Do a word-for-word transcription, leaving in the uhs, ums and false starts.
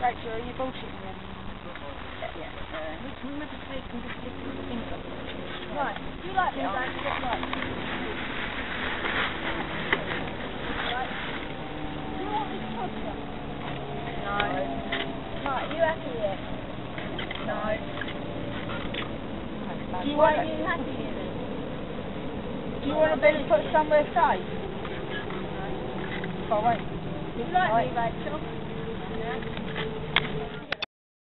Rachel, are you bullshitting me? Yeah, yeah. Uh, Which remember to take and just lift his finger. right, you like me, right? Just like me. Right. Do you want this podcast? No. Right, are you happy yet? No. Do you want you happy here then? Do you want to be put somewhere safe? No. Oh, wait. You like Right. me, Rachel? Yeah.